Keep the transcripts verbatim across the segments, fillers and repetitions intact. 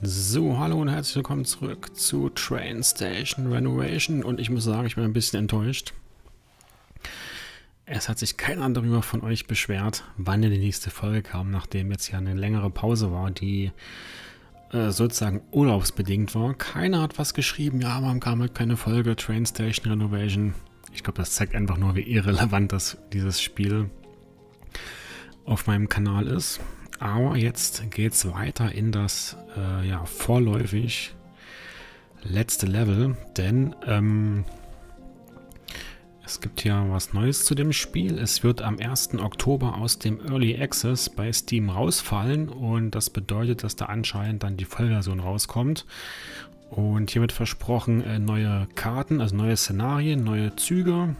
So, hallo und herzlich willkommen zurück zu Train Station Renovation und ich muss sagen, ich bin ein bisschen enttäuscht. Es hat sich keiner darüber von euch beschwert, wann denn die nächste Folge kam, nachdem jetzt ja eine längere Pause war, die äh, sozusagen urlaubsbedingt war. Keiner hat was geschrieben, ja, warum kam halt keine Folge, Train Station Renovation. Ich glaube, das zeigt einfach nur, wie irrelevant das, dieses Spiel auf meinem Kanal ist. Aber jetzt geht es weiter in das äh, ja, vorläufig letzte Level, denn ähm, es gibt ja was Neues zu dem Spiel. Es wird am ersten Oktober aus dem Early Access bei Steam rausfallen und das bedeutet, dass da anscheinend dann die Vollversion rauskommt. Und hier wird versprochen äh, neue Karten, also neue Szenarien, neue Züge,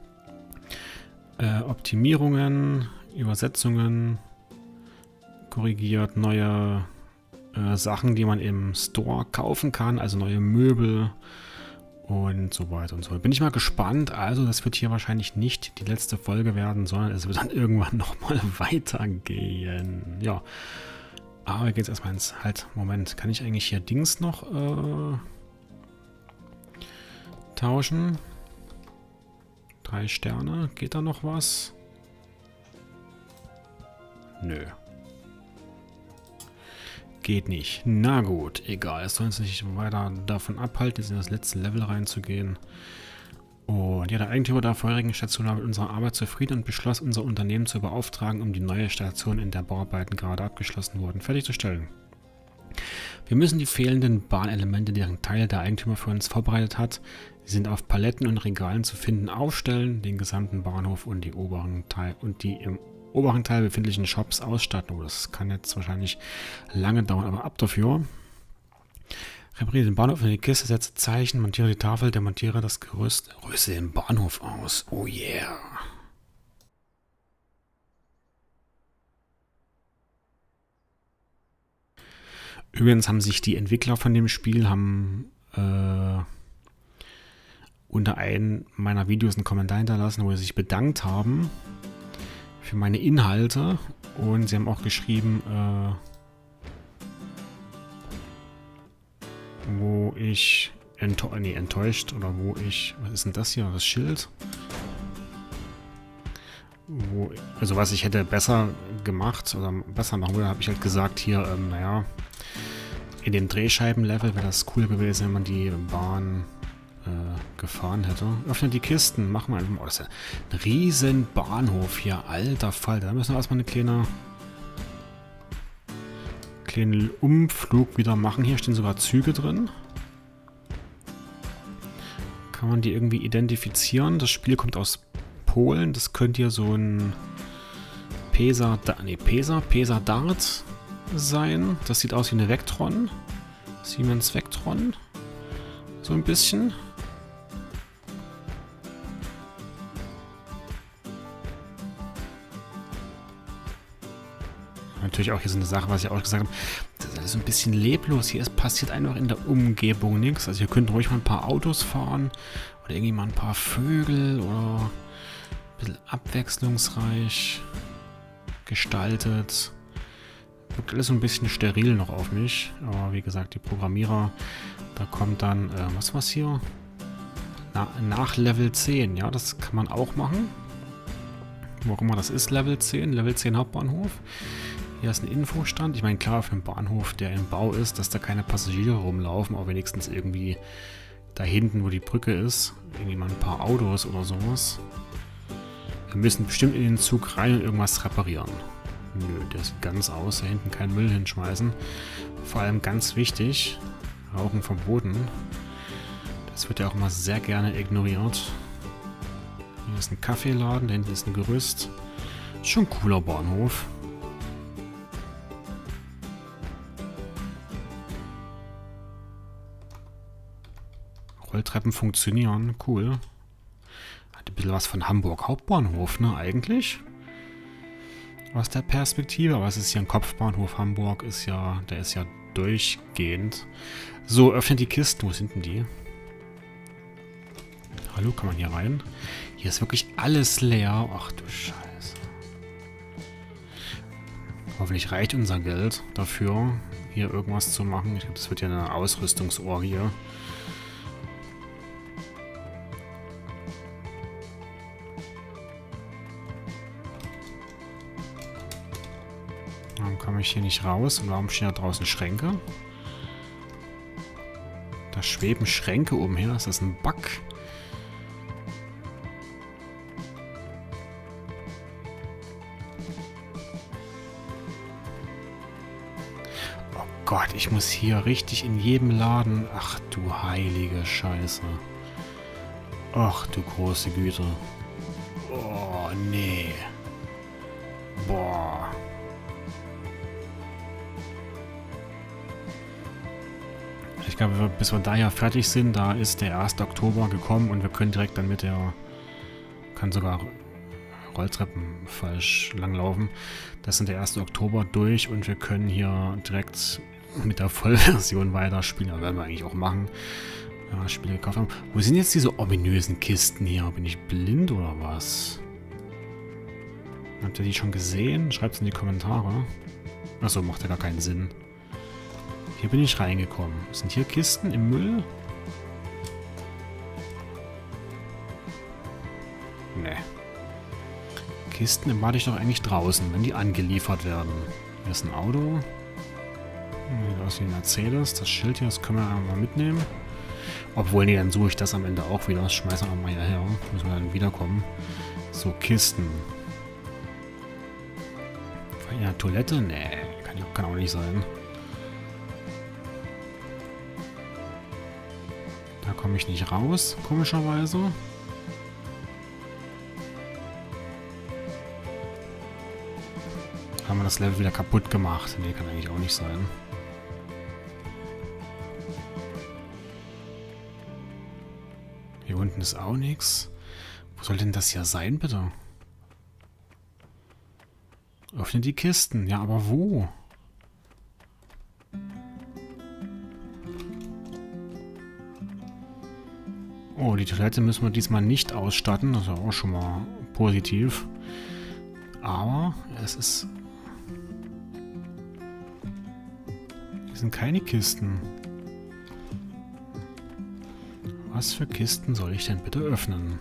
äh, Optimierungen, Übersetzungen, korrigiert, neue äh, Sachen, die man im Store kaufen kann, also neue Möbel und so weiter und so. Bin ich mal gespannt. Also das wird hier wahrscheinlich nicht die letzte Folge werden, sondern es wird dann irgendwann nochmal weitergehen. Ja, aber wir gehen jetzt erstmal ins... Halt, Moment, kann ich eigentlich hier Dings noch äh, tauschen? Drei Sterne, geht da noch was? Nö. Geht nicht. Na gut, egal. Es soll uns nicht weiter davon abhalten, jetzt in das letzte Level reinzugehen. Und ja, der Eigentümer der vorherigen Station war mit unserer Arbeit zufrieden und beschloss, unser Unternehmen zu beauftragen, um die neue Station, in der Bauarbeiten gerade abgeschlossen wurden, fertigzustellen. Wir müssen die fehlenden Bahnelemente, deren Teil der Eigentümer für uns vorbereitet hat, sie sind auf Paletten und Regalen zu finden, aufstellen, den gesamten Bahnhof und die oberen Teil und die im oberen Teil befindlichen Shops ausstatten. Oh, das kann jetzt wahrscheinlich lange dauern, aber ab dafür. Repariere den Bahnhof in die Kiste, setze Zeichen, montiere die Tafel, demontiere das Gerüst, rüste den Bahnhof aus. Oh yeah. Übrigens haben sich die Entwickler von dem Spiel haben äh, unter einem meiner Videos einen Kommentar hinterlassen, wo sie sich bedankt haben für meine Inhalte und sie haben auch geschrieben, äh, wo ich enttäu nee, enttäuscht oder wo ich, was ist denn das hier, das Schild? Wo, also was ich hätte besser gemacht oder besser machen würde, habe ich halt gesagt hier, ähm, naja, in dem Drehscheibenlevel wäre das cool gewesen, wenn man die Bahn gefahren hätte. Öffnet die Kisten, machen wir einfach mal. Oh, das ist ja ein riesen Bahnhof hier, alter Fall. Da müssen wir erstmal eine kleine kleinen Umflug wieder machen. Hier stehen sogar Züge drin. Kann man die irgendwie identifizieren? Das Spiel kommt aus Polen. Das könnte hier so ein Pesa, nee, Pesa, Pesa Dart sein. Das sieht aus wie eine Vectron. Siemens Vectron. So ein bisschen. Natürlich auch hier so eine Sache, was ich auch gesagt habe. Das ist alles so ein bisschen leblos. Hier ist, passiert einfach in der Umgebung nichts. Also hier könnten ruhig mal ein paar Autos fahren. Oder irgendwie mal ein paar Vögel. Oder ein bisschen abwechslungsreich gestaltet. Wirkt alles so ein bisschen steril noch auf mich. Aber wie gesagt, die Programmierer, da kommt dann, äh, was war's hier? Na, nach Level zehn. Ja, das kann man auch machen. Wo auch immer das ist, Level zehn. Level zehn Hauptbahnhof. Hier ist ein Infostand. Ich meine, klar, für einen Bahnhof, der im Bau ist, dass da keine Passagiere rumlaufen, aber wenigstens irgendwie da hinten, wo die Brücke ist, irgendwie mal ein paar Autos oder sowas. Wir müssen bestimmt in den Zug rein und irgendwas reparieren. Nö, der sieht ganz aus. Da hinten keinen Müll hinschmeißen. Vor allem ganz wichtig, Rauchen verboten. Das wird ja auch immer sehr gerne ignoriert. Hier ist ein Kaffeeladen, da hinten ist ein Gerüst. Schon ein cooler Bahnhof. Rolltreppen funktionieren, cool. Hat ein bisschen was von Hamburg Hauptbahnhof, ne, eigentlich? Aus der Perspektive, aber es ist hier ein Kopfbahnhof. Hamburg ist ja, der ist ja durchgehend. So, öffnet die Kisten. Wo sind denn die? Hallo, kann man hier rein? Hier ist wirklich alles leer. Ach du Scheiße. Hoffentlich reicht unser Geld dafür. hier irgendwas zu machen. Ich glaube, das wird ja eine Ausrüstungsorgie. Warum komme ich hier nicht raus? Und warum stehen da draußen Schränke? Da schweben Schränke umher. Ist das ein Bug? Oh Gott, ich muss hier richtig in jedem Laden... Ach du heilige Scheiße. Ach du große Güte. Oh, nee. Boah. Ich glaube, bis wir da ja fertig sind, da ist der erste Oktober gekommen und wir können direkt dann mit der... Kann sogar Rolltreppen falsch langlaufen. Das sind der erste Oktober durch und wir können hier direkt mit der Vollversion weiterspielen. Das werden wir eigentlich auch machen. Ja, Spiele gekauft haben. Wo sind jetzt diese ominösen Kisten hier? Bin ich blind oder was? Habt ihr die schon gesehen? Schreibt es in die Kommentare. Achso, macht ja gar keinen Sinn. Hier bin ich reingekommen. Sind hier Kisten im Müll? Ne. Kisten erwarte ich doch eigentlich draußen, wenn die angeliefert werden. Hier ist ein Auto. Sieht aus wie ein Mercedes. Das Schild hier, das können wir einmal mitnehmen. Obwohl, nee, dann suche ich das am Ende auch wieder. Das schmeißen wir mal hierher. Müssen wir dann wiederkommen. So, Kisten. Ja, Toilette? Nee, kann, kann auch nicht sein. Da komme ich nicht raus, komischerweise. Haben wir das Level wieder kaputt gemacht? Nee, kann eigentlich auch nicht sein. Hier unten ist auch nichts. Wo soll denn das hier sein, bitte? Öffne die Kisten. Ja, aber wo? Oh, die Toilette müssen wir diesmal nicht ausstatten. Das ist auch schon mal positiv. Aber es ist... Hier sind keine Kisten. Was für Kisten soll ich denn bitte öffnen?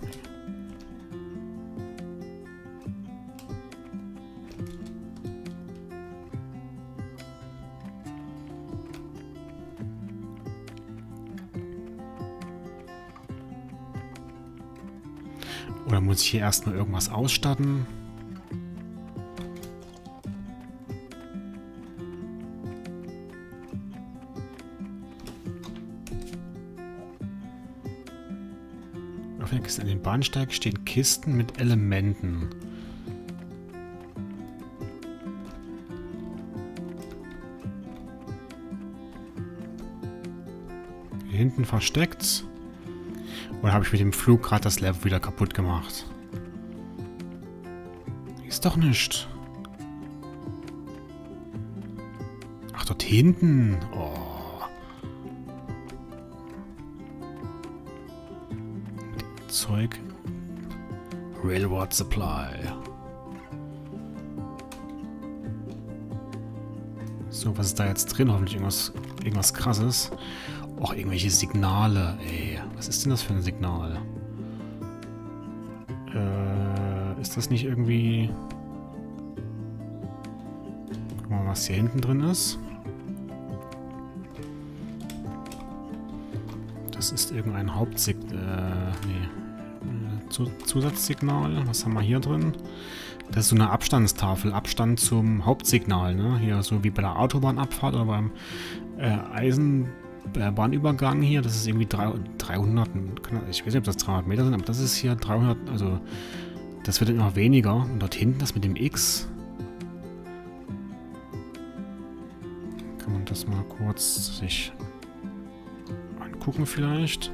Oder muss ich hier erstmal irgendwas ausstatten? Auf der Kiste an den Bahnsteig stehen Kisten mit Elementen. Hier hinten versteckt. Oder habe ich mit dem Flug gerade das Level wieder kaputt gemacht? Ist doch nicht. Ach, dort hinten. Oh. Zeug. Railroad Supply. So, was ist da jetzt drin? Hoffentlich irgendwas, irgendwas Krasses. Och, irgendwelche Signale, ey. Was ist denn das für ein Signal? Äh, ist das nicht irgendwie... Guck mal, was hier hinten drin ist. Das ist irgendein Hauptsignal... Äh, nee. Zu Zusatzsignal. Was haben wir hier drin? Das ist so eine Abstandstafel. Abstand zum Hauptsignal, ne? Hier so wie bei der Autobahnabfahrt oder beim äh, Eisen... Bahnübergang hier, das ist irgendwie dreihundert, ich weiß nicht, ob das dreihundert Meter sind, aber das ist hier dreihundert, also das wird immer weniger. Und dort hinten, das mit dem X, kann man das mal kurz sich angucken vielleicht.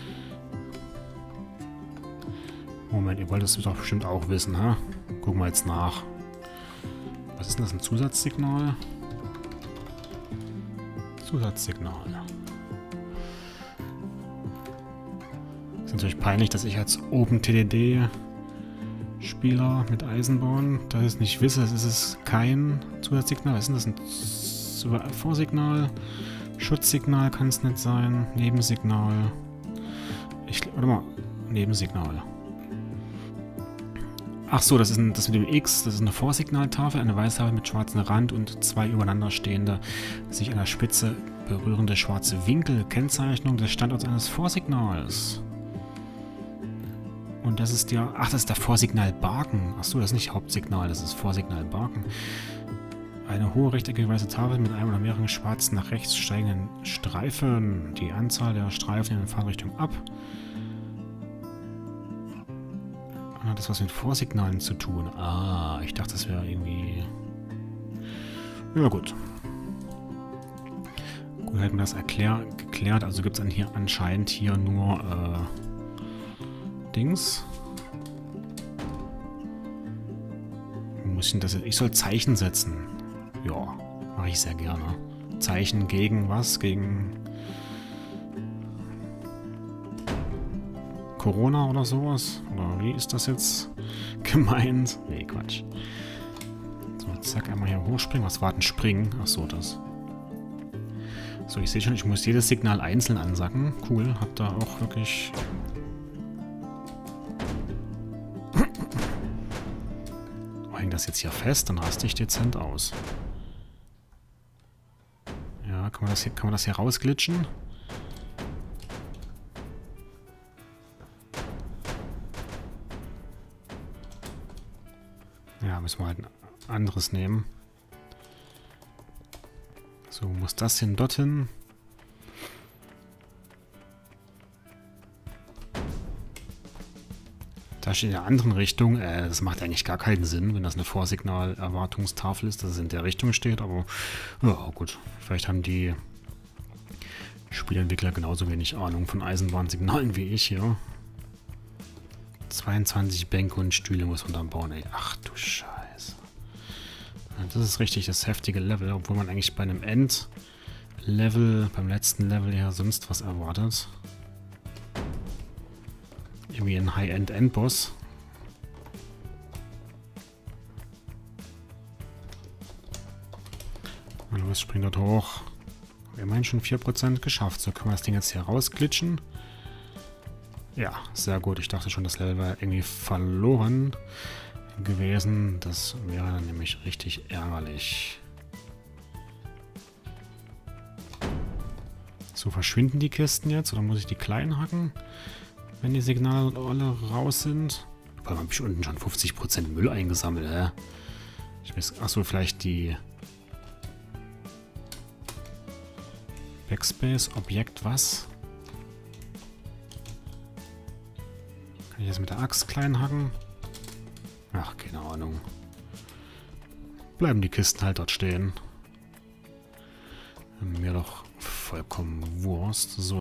Moment, ihr wollt das doch bestimmt auch wissen, ha? Gucken wir jetzt nach. Was ist denn das, ein Zusatzsignal? Zusatzsignal. Ist natürlich peinlich, dass ich als OpenTDD-Spieler mit Eisenbahn das nicht wisse. Das ist es kein Zusatzsignal. Was ist denn das? Ein Ist überall Vorsignal. Schutzsignal kann es nicht sein. Nebensignal. Ich, warte mal. Nebensignal. Ach so, das ist ein, das mit dem X. Das ist eine Vorsignaltafel. Eine weiße Tafel mit schwarzem Rand und zwei übereinander stehende, sich an der Spitze berührende schwarze Winkel. Kennzeichnung des Standorts eines Vorsignals. Und das ist der... Ach, das ist der Vorsignalbalken. Ach so, das ist nicht Hauptsignal. Das ist Vorsignalbalken. Eine hohe rechteckige weiße Tafel mit einem oder mehreren schwarzen nach rechts steigenden Streifen. Die Anzahl der Streifen in der Fahrtrichtung ab. Hat das was mit Vorsignalen zu tun? Ah, ich dachte, das wäre irgendwie... Ja, gut. Gut, hätten wir das erklär geklärt. Also gibt es hier anscheinend hier nur äh, Dings. Wo muss ich denn das jetzt? Ich soll Zeichen setzen. Ja, mache ich sehr gerne. Zeichen gegen was? Gegen Corona oder sowas? Oder wie ist das jetzt gemeint? Nee, Quatsch. So, zack, einmal hier hochspringen. Was war denn springen? Ach so, das. So, ich sehe schon, ich muss jedes Signal einzeln ansacken. Cool, hab da auch wirklich... Oh, hängt das jetzt hier fest? Dann raste ich dezent aus. Ja, kann man das hier, kann man das hier rausglitschen? Ja, müssen wir halt ein anderes nehmen. So, muss das hin, dorthin. Da steht in der anderen Richtung. Äh, das macht eigentlich gar keinen Sinn, wenn das eine Vorsignal-Erwartungstafel ist, dass es in der Richtung steht. Aber ja, gut. Vielleicht haben die Spielentwickler genauso wenig Ahnung von Eisenbahnsignalen wie ich hier. zweiundzwanzig Bänke und Stühle muss man dann bauen, ey. Ach du Scheiße. Das ist richtig das heftige Level, obwohl man eigentlich bei einem End-Level, beim letzten Level ja sonst was erwartet. Irgendwie ein High-End-Endboss. Und los, springt dort hoch. Wir haben schon vier Prozent geschafft. So können wir das Ding jetzt hier rausglitschen. Ja, sehr gut. Ich dachte schon, das Level war irgendwie verloren gewesen. Das wäre dann nämlich richtig ärgerlich. So, verschwinden die Kisten jetzt? Oder muss ich die kleinen hacken, wenn die Signale alle raus sind? Weil man habe unten schon fünfzig Prozent Müll eingesammelt, hä? Ich weiß, achso, vielleicht die Backspace, Objekt, was? Kann ich das mit der Axt klein hacken? Ach, keine Ahnung. Bleiben die Kisten halt dort stehen. Mir doch vollkommen Wurst. So,